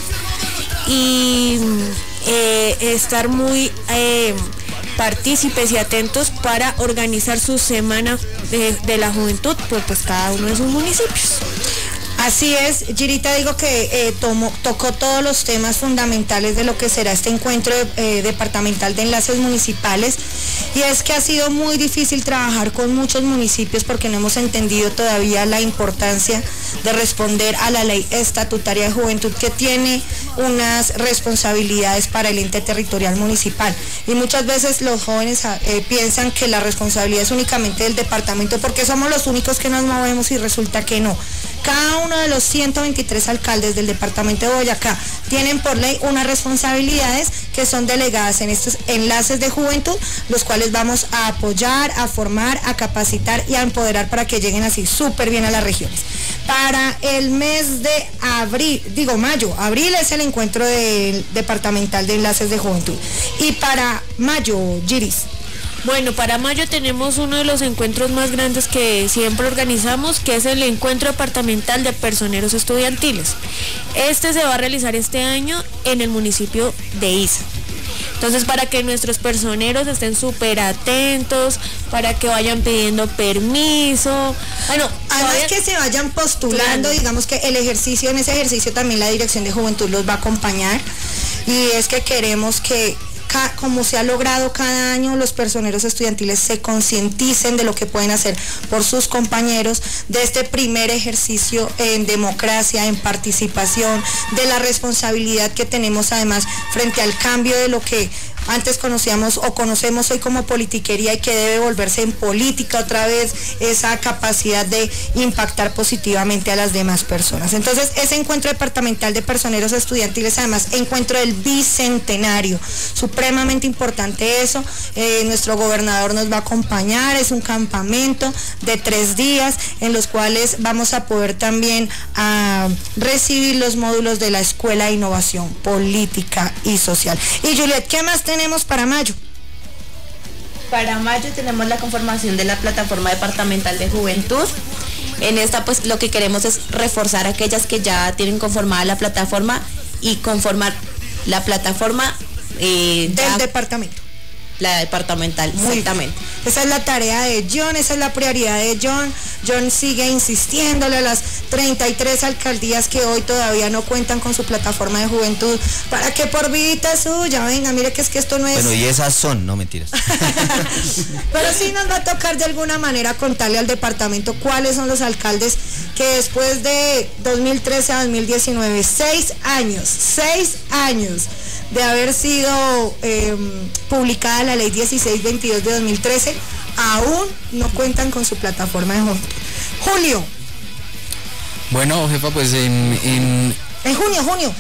y eh, estar muy eh, partícipes y atentos para organizar su semana de, de la juventud por pues cada uno de sus municipios. Así es, Girita, digo que eh, tomó, tocó todos los temas fundamentales de lo que será este encuentro eh, departamental de enlaces municipales, y es que ha sido muy difícil trabajar con muchos municipios porque no hemos entendido todavía la importancia de responder a la ley estatutaria de juventud, que tiene unas responsabilidades para el ente territorial municipal, y muchas veces los jóvenes eh, piensan que la responsabilidad es únicamente del departamento porque somos los únicos que nos movemos, y resulta que no. Cada uno de los ciento veintitrés alcaldes del departamento de Boyacá tienen por ley unas responsabilidades que son delegadas en estos enlaces de juventud, los cuales vamos a apoyar, a formar, a capacitar y a empoderar para que lleguen así súper bien a las regiones. Para el mes de abril, digo mayo, abril es el encuentro del departamental de enlaces de juventud. Y para mayo, Giris. Bueno, para mayo tenemos uno de los encuentros más grandes que siempre organizamos, que es el encuentro departamental de personeros estudiantiles. Este se va a realizar este año en el municipio de Iza. Entonces, para que nuestros personeros estén súper atentos, para que vayan pidiendo permiso, bueno, además todavía... que se vayan postulando, digamos que el ejercicio, en ese ejercicio también la Dirección de Juventud los va a acompañar, y es que queremos que, como se ha logrado cada año, los personeros estudiantiles se concienticen de lo que pueden hacer por sus compañeros, de este primer ejercicio en democracia, en participación, de la responsabilidad que tenemos además frente al cambio de lo que antes conocíamos o conocemos hoy como politiquería y que debe volverse en política otra vez, esa capacidad de impactar positivamente a las demás personas. Entonces, ese encuentro departamental de personeros estudiantiles, además, encuentro del bicentenario, supremamente importante eso, eh, nuestro gobernador nos va a acompañar, es un campamento de tres días en los cuales vamos a poder también a recibir los módulos de la Escuela de Innovación Política y Social. Y Juliet, ¿qué más tenemos? tenemos para mayo? Para mayo tenemos la conformación de la plataforma departamental de juventud. En esta pues lo que queremos es reforzar a aquellas que ya tienen conformada la plataforma y conformar la plataforma eh, del ya, departamento. La departamental, exactamente. Esa es la tarea de John, esa es la prioridad de John. John sigue insistiéndole a las treinta y tres alcaldías que hoy todavía no cuentan con su plataforma de juventud, para que por vida suya, venga, mire que es que esto no es... Bueno, y esas son, no mentiras. Pero sí nos va a tocar de alguna manera contarle al departamento cuáles son los alcaldes que después de dos mil trece a dos mil diecinueve, seis años, seis años de haber sido eh, publicada la ley dieciséis veintidós de dos mil trece, aún no cuentan con su plataforma de juventud. Julio. Bueno, jefa, pues en... En, en junio, junio.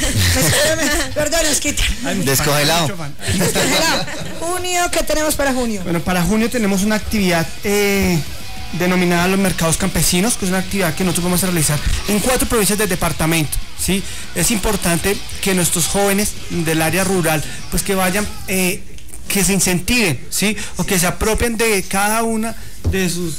Perdón, es que... Descongelado. Descongelado. Junio, ¿qué tenemos para junio? Bueno, para junio tenemos una actividad eh, denominada los mercados campesinos, que es una actividad que nosotros vamos a realizar en cuatro provincias del departamento. ¿Sí? Es importante que nuestros jóvenes del área rural, pues que vayan, eh, que se incentiven, ¿sí? O que se apropien de cada una de sus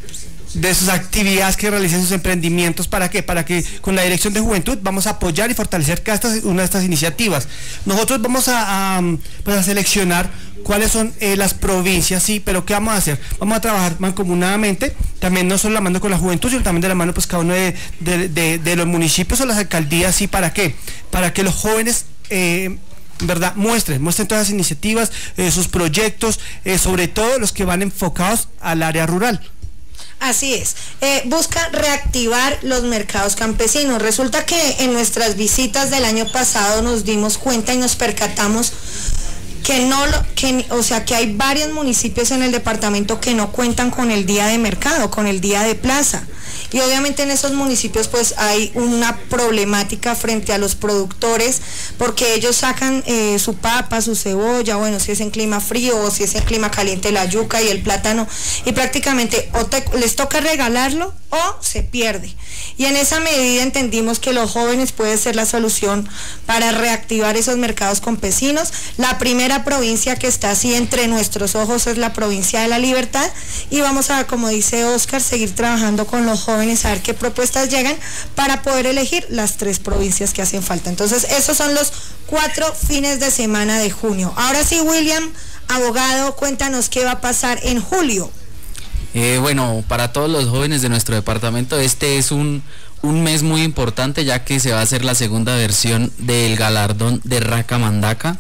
de sus actividades, que realicen sus emprendimientos. ¿Para qué? Para que con la Dirección de Juventud vamos a apoyar y fortalecer cada estas, una de estas iniciativas. Nosotros vamos a, a, pues a seleccionar cuáles son eh, las provincias, sí, pero ¿qué vamos a hacer? Vamos a trabajar mancomunadamente, también no solo la mano con la juventud, sino también de la mano pues cada uno de, de, de, de los municipios o las alcaldías, sí, ¿para qué? Para que los jóvenes... Eh, ¿verdad? Muestren, muestren todas las iniciativas, eh, sus proyectos, eh, sobre todo los que van enfocados al área rural. Así es, eh, busca reactivar los mercados campesinos. Resulta que en nuestras visitas del año pasado nos dimos cuenta y nos percatamos que no, que, o sea, que hay varios municipios en el departamento que no cuentan con el día de mercado, con el día de plaza. Y obviamente en esos municipios pues hay una problemática frente a los productores, porque ellos sacan eh, su papa, su cebolla, bueno, si es en clima frío o si es en clima caliente, la yuca y el plátano, y prácticamente o te, les toca regalarlo o se pierde. Y en esa medida entendimos que los jóvenes puede ser la solución para reactivar esos mercados campesinos. La primera provincia que está así entre nuestros ojos es la provincia de La Libertad, y vamos a, como dice Oscar, seguir trabajando con los jóvenes a ver qué propuestas llegan para poder elegir las tres provincias que hacen falta. Entonces esos son los cuatro fines de semana de junio. Ahora sí, William, abogado, cuéntanos qué va a pasar en julio. Eh, bueno, para todos los jóvenes de nuestro departamento, este es un, un mes muy importante, ya que se va a hacer la segunda versión del galardón de Raca Mandaca.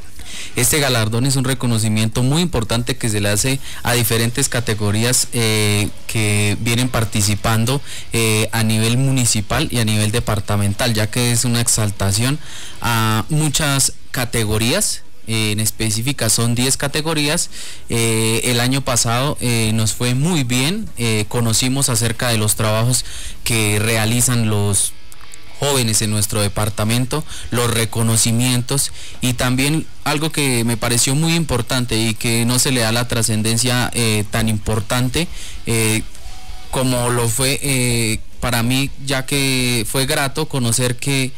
Este galardón es un reconocimiento muy importante que se le hace a diferentes categorías eh, que vienen participando eh, a nivel municipal y a nivel departamental, ya que es una exaltación a muchas categorías. Eh, en específica son diez categorías. Eh, el año pasado eh, nos fue muy bien, eh, conocimos acerca de los trabajos que realizan los jóvenes en nuestro departamento, los reconocimientos, y también algo que me pareció muy importante y que no se le da la trascendencia eh, tan importante eh, como lo fue eh, para mí, ya que fue grato conocer que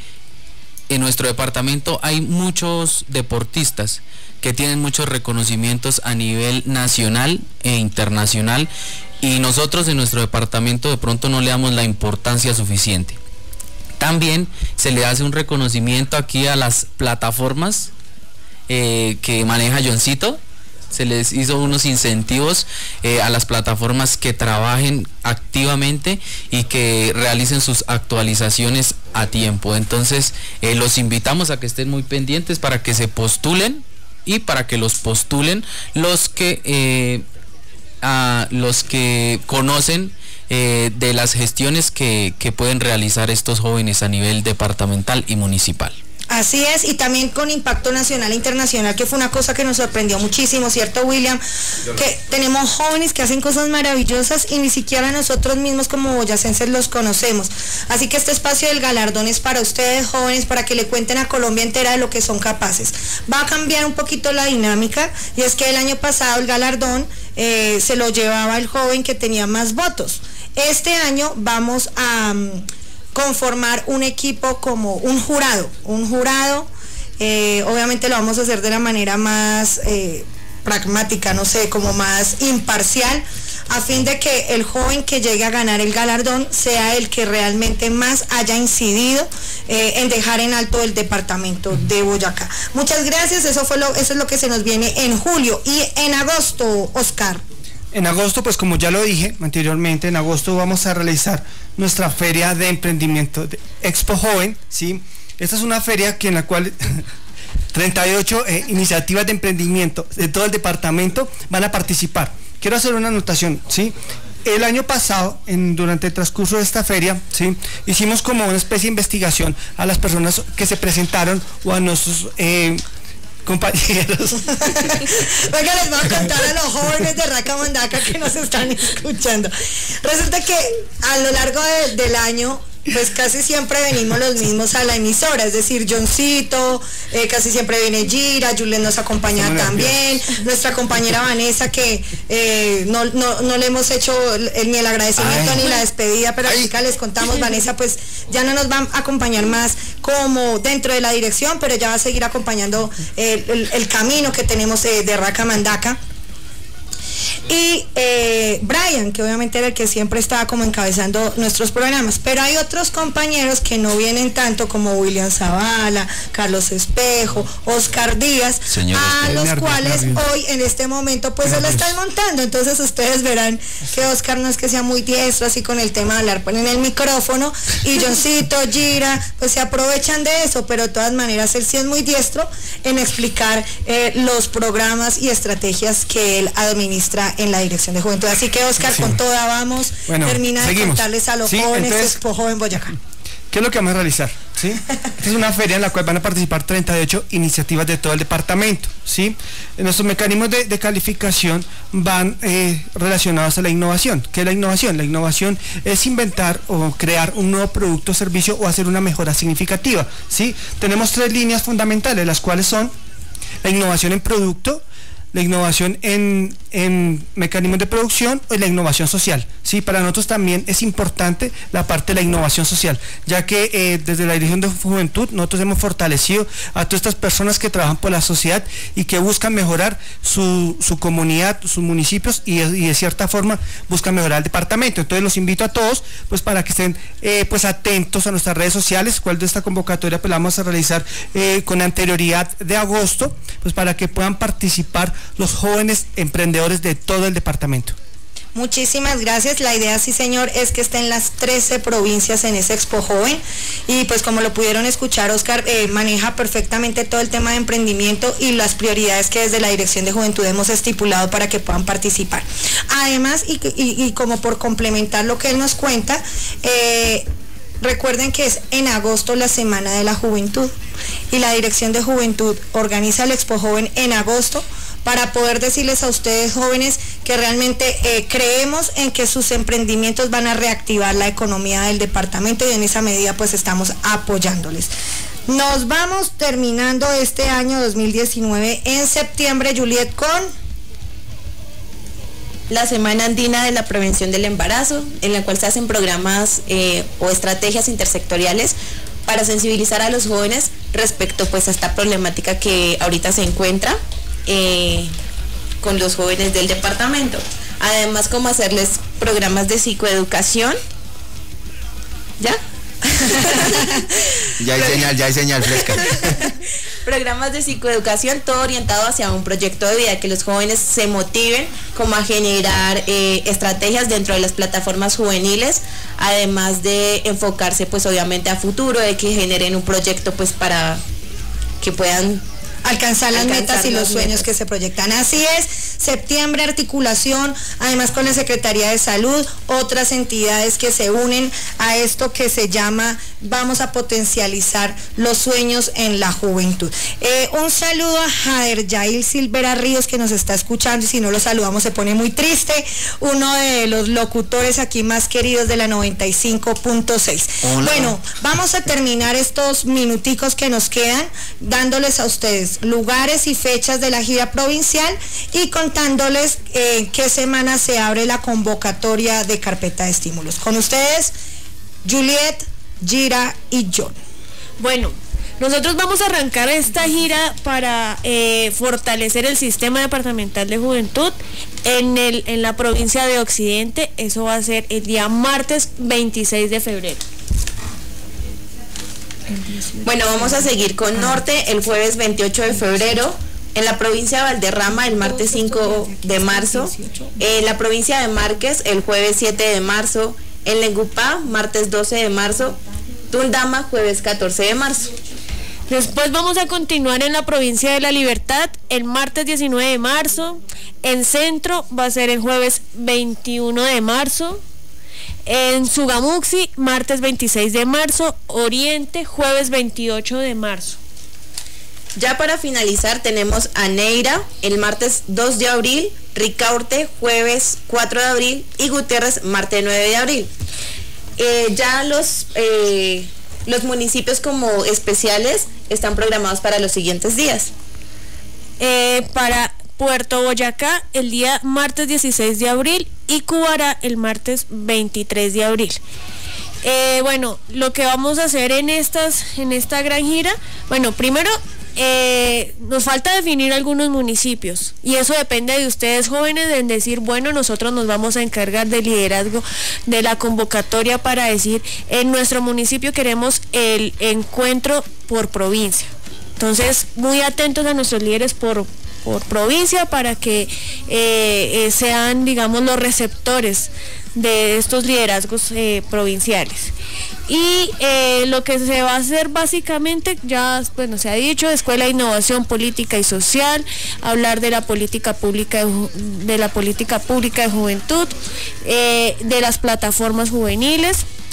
en nuestro departamento hay muchos deportistas que tienen muchos reconocimientos a nivel nacional e internacional, y nosotros en nuestro departamento de pronto no le damos la importancia suficiente. También se le hace un reconocimiento aquí a las plataformas eh, que maneja Johncito. Se les hizo unos incentivos eh, a las plataformas que trabajen activamente y que realicen sus actualizaciones a tiempo. Entonces eh, los invitamos a que estén muy pendientes para que se postulen y para que los postulen los que eh, a los que conocen eh, de las gestiones que, que pueden realizar estos jóvenes a nivel departamental y municipal. Así es, y también con impacto nacional e internacional, que fue una cosa que nos sorprendió muchísimo, ¿cierto, William? Que tenemos jóvenes que hacen cosas maravillosas y ni siquiera nosotros mismos como boyacenses los conocemos. Así que este espacio del galardón es para ustedes, jóvenes, para que le cuenten a Colombia entera de lo que son capaces. Va a cambiar un poquito la dinámica, y es que el año pasado el galardón eh, se lo llevaba el joven que tenía más votos. Este año vamos a... Um, conformar un equipo como un jurado, un jurado, eh, obviamente lo vamos a hacer de la manera más eh, pragmática, no sé, como más imparcial, a fin de que el joven que llegue a ganar el galardón sea el que realmente más haya incidido eh, en dejar en alto el departamento de Boyacá. Muchas gracias, eso fue lo, eso es lo que se nos viene en julio. Y en agosto, Oscar. En agosto, pues como ya lo dije anteriormente, en agosto vamos a realizar nuestra feria de emprendimiento de Expo Joven, ¿sí? Esta es una feria que en la cual treinta y ocho eh, iniciativas de emprendimiento de todo el departamento van a participar. Quiero hacer una anotación, ¿sí? El año pasado, en, durante el transcurso de esta feria, ¿sí?, hicimos como una especie de investigación a las personas que se presentaron o a nuestros... Eh, compañeros. Venga, les voy a contar a los jóvenes de Racamandaca que nos están escuchando. Resulta que a lo largo de, del año, pues casi siempre venimos los mismos a la emisora, es decir, Johncito, eh, casi siempre viene Gira, Julen nos acompaña Somos también, nuestra compañera Vanessa, que eh, no, no, no le hemos hecho el, ni el agradecimiento Ay. ni la despedida, pero ahorita les contamos, Vanessa pues ya no nos va a acompañar más como dentro de la dirección, pero ya va a seguir acompañando eh, el, el camino que tenemos eh, de Racamandaca. Y eh, Brian, que obviamente era el que siempre estaba como encabezando nuestros programas, pero hay otros compañeros que no vienen tanto, como William Zavala, Carlos Espejo, Oscar Díaz, Señor, a los nervios, cuales nervios. hoy en este momento pues nervios. se la están montando. Entonces ustedes verán que Oscar no es que sea muy diestro así con el tema de hablar, ponen el micrófono, y Johncito, Gira, pues se aprovechan de eso, pero de todas maneras él sí es muy diestro en explicar eh, los programas y estrategias que él administra en la Dirección de Juventud. Así que, Oscar, sí. con toda vamos, bueno, termina de seguimos. contarles a los sí, jóvenes entonces, Expo Joven Boyacá. ¿Qué es lo que vamos a realizar? ¿Sí? Esta es una feria en la cual van a participar treinta y ocho iniciativas de todo el departamento, ¿sí? Nuestros mecanismos de, de calificación van eh, relacionados a la innovación. ¿Qué es la innovación? La innovación es inventar o crear un nuevo producto o servicio o hacer una mejora significativa, ¿sí? Tenemos tres líneas fundamentales, las cuales son la innovación en producto, la innovación en, en mecanismos de producción y la innovación social. Sí, para nosotros también es importante la parte de la innovación social, ya que eh, desde la Dirección de Juventud nosotros hemos fortalecido a todas estas personas que trabajan por la sociedad y que buscan mejorar su, su comunidad, sus municipios y, y de cierta forma buscan mejorar el departamento. Entonces los invito a todos pues para que estén eh, pues atentos a nuestras redes sociales, cuál de esta convocatoria pues la vamos a realizar eh, con anterioridad de agosto, pues para que puedan participar los jóvenes emprendedores de todo el departamento. Muchísimas gracias. La idea, sí señor, es que estén las trece provincias en ese Expo Joven, y pues como lo pudieron escuchar, Oscar eh, maneja perfectamente todo el tema de emprendimiento y las prioridades que desde la Dirección de Juventud hemos estipulado para que puedan participar. Además, y, y, y como por complementar lo que él nos cuenta, eh, recuerden que es en agosto la Semana de la Juventud, y la Dirección de Juventud organiza el Expo Joven en agosto para poder decirles a ustedes, jóvenes, que realmente eh, creemos en que sus emprendimientos van a reactivar la economía del departamento, y en esa medida pues estamos apoyándoles. Nos vamos terminando este año dos mil diecinueve en septiembre, Juliet, con la Semana Andina de la Prevención del Embarazo, en la cual se hacen programas eh, o estrategias intersectoriales para sensibilizar a los jóvenes respecto pues a esta problemática que ahorita se encuentra eh, con los jóvenes del departamento. Además, como hacerles programas de psicoeducación. ¿Ya? Ya hay señal, ya hay señal fresca. programas de psicoeducación, todo orientado hacia un proyecto de vida, que los jóvenes se motiven como a generar eh, estrategias dentro de las plataformas juveniles, además de enfocarse pues obviamente a futuro, de que generen un proyecto pues para que puedan alcanzar las alcanzar metas y los sueños metas que se proyectan. Así es, septiembre articulación, además con la Secretaría de Salud, otras entidades que se unen a esto que se llama vamos a potencializar los sueños en la juventud. Eh, un saludo a Jader Yail Silvera Ríos, que nos está escuchando, y si no lo saludamos se pone muy triste, uno de los locutores aquí más queridos de la noventa y cinco punto seis. Bueno, vamos a terminar estos minuticos que nos quedan dándoles a ustedes lugares y fechas de la gira provincial y contándoles eh, qué semana se abre la convocatoria de carpeta de estímulos. Con ustedes, Juliet, Gira y John. Bueno, nosotros vamos a arrancar esta gira para eh, fortalecer el sistema departamental de juventud en, el, en la provincia de Occidente. Eso va a ser el día martes veintiséis de febrero. Bueno, vamos a seguir con Norte el jueves veintiocho de febrero, en la provincia de Valderrama el martes cinco de marzo, en la provincia de Márquez el jueves siete de marzo, en Lengupá martes doce de marzo, Tundama jueves catorce de marzo. Después vamos a continuar en la provincia de La Libertad el martes diecinueve de marzo, en Centro va a ser el jueves veintiuno de marzo, en Sugamuxi, martes veintiséis de marzo, Oriente, jueves veintiocho de marzo. Ya para finalizar tenemos a Neira, el martes dos de abril, Ricaurte, jueves cuatro de abril y Gutiérrez, martes nueve de abril. Eh, ya los, eh, los municipios como especiales están programados para los siguientes días. Eh, para Puerto Boyacá el día martes dieciséis de abril y Cubará el martes veintitrés de abril. Eh, bueno, lo que vamos a hacer en estas, en esta gran gira, bueno, primero eh, nos falta definir algunos municipios y eso depende de ustedes jóvenes en decir, bueno, nosotros nos vamos a encargar del liderazgo de la convocatoria para decir, en nuestro municipio queremos el encuentro por provincia. Entonces, muy atentos a nuestros líderes por por provincia para que eh, eh, sean, digamos, los receptores de estos liderazgos eh, provinciales. Y eh, lo que se va a hacer básicamente, ya bueno, se ha dicho, Escuela de Innovación Política y Social, hablar de la política pública de, de la política pública de juventud, eh, de las plataformas juveniles,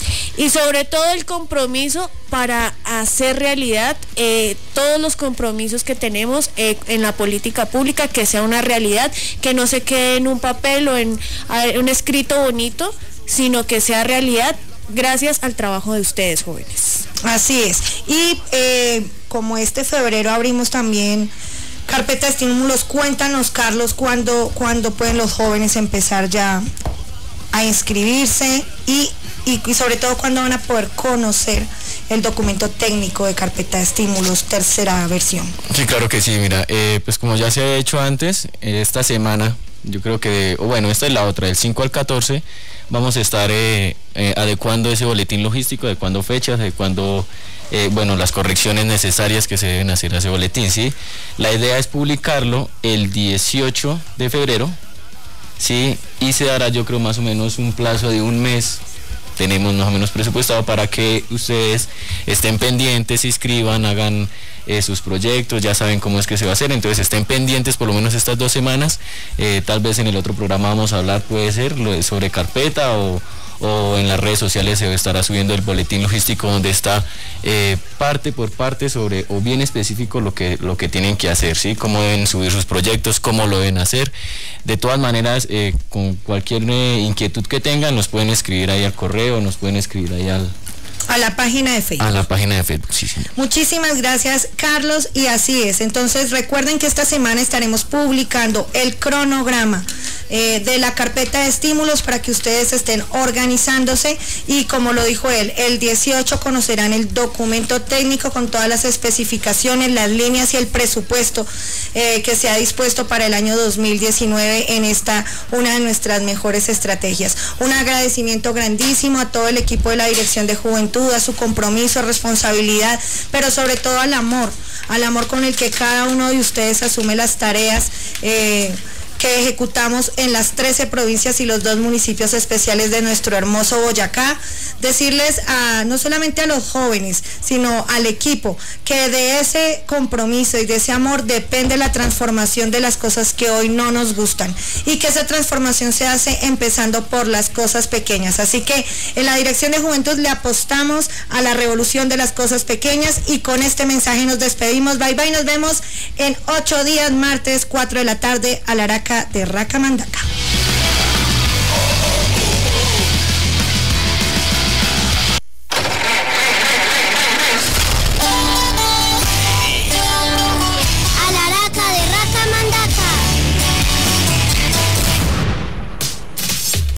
y sobre todo el compromiso para hacer realidad eh, todos los compromisos que tenemos eh, en la política pública, que sea una realidad, que no se quede en un papel o en a, un escrito bonito, sino que sea realidad gracias al trabajo de ustedes, jóvenes. Así es. Y eh, como este febrero abrimos también carpeta de estímulos, cuéntanos, Carlos, cuándo, cuándo pueden los jóvenes empezar ya a inscribirse y Y, y sobre todo cuando van a poder conocer el documento técnico de carpeta de estímulos, tercera versión. Sí, claro que sí, mira, eh, pues como ya se ha hecho antes, eh, esta semana, yo creo que, o bueno, esta es la otra, del cinco al catorce, vamos a estar eh, eh, adecuando ese boletín logístico, adecuando fechas, adecuando, eh, bueno, las correcciones necesarias que se deben hacer a ese boletín, ¿sí? La idea es publicarlo el dieciocho de febrero, ¿sí? Y se dará, yo creo, más o menos un plazo de un mes. Tenemos más o menos presupuestado para que ustedes estén pendientes, se inscriban, hagan eh, sus proyectos, ya saben cómo es que se va a hacer, entonces estén pendientes por lo menos estas dos semanas, eh, tal vez en el otro programa vamos a hablar, puede ser, lo de, sobre carpeta o, o en las redes sociales se estará subiendo el boletín logístico donde está eh, parte por parte sobre, o bien específico lo que, lo que tienen que hacer, ¿sí? Cómo deben subir sus proyectos, cómo lo deben hacer. De todas maneras, eh, con cualquier eh, inquietud que tengan, nos pueden escribir ahí al correo, nos pueden escribir ahí al... A la página de Facebook. A la página de Facebook, sí, señor. Muchísimas gracias, Carlos, y así es. Entonces, recuerden que esta semana estaremos publicando el cronograma eh, de la carpeta de estímulos para que ustedes estén organizándose y como lo dijo él, el dieciocho conocerán el documento técnico con todas las especificaciones, las líneas y el presupuesto eh, que se ha dispuesto para el año dos mil diecinueve en esta, una de nuestras mejores estrategias. Un agradecimiento grandísimo a todo el equipo de la Dirección de Juventud, a su compromiso, responsabilidad, pero sobre todo al amor, al amor con el que cada uno de ustedes asume las tareas eh, que ejecutamos en las trece provincias y los dos municipios especiales de nuestro hermoso Boyacá. Decirles a, no solamente a los jóvenes, sino al equipo, que de ese compromiso y de ese amor depende la transformación de las cosas que hoy no nos gustan y que esa transformación se hace empezando por las cosas pequeñas. Así que en la Dirección de Juventud le apostamos a la revolución de las cosas pequeñas y con este mensaje nos despedimos. Bye bye, nos vemos en ocho días, martes, cuatro de la tarde, a la Araca de Raca Mandaca.